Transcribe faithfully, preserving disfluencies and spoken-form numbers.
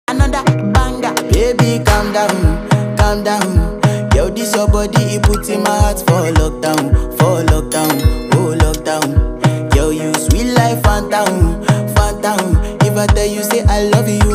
another banger. Baby, calm down, calm down. Yo, this your body, it puts in my heart for lockdown, for lockdown, oh lockdown. Yo, you sweet life, phantom, phantom. If I tell you say I love you,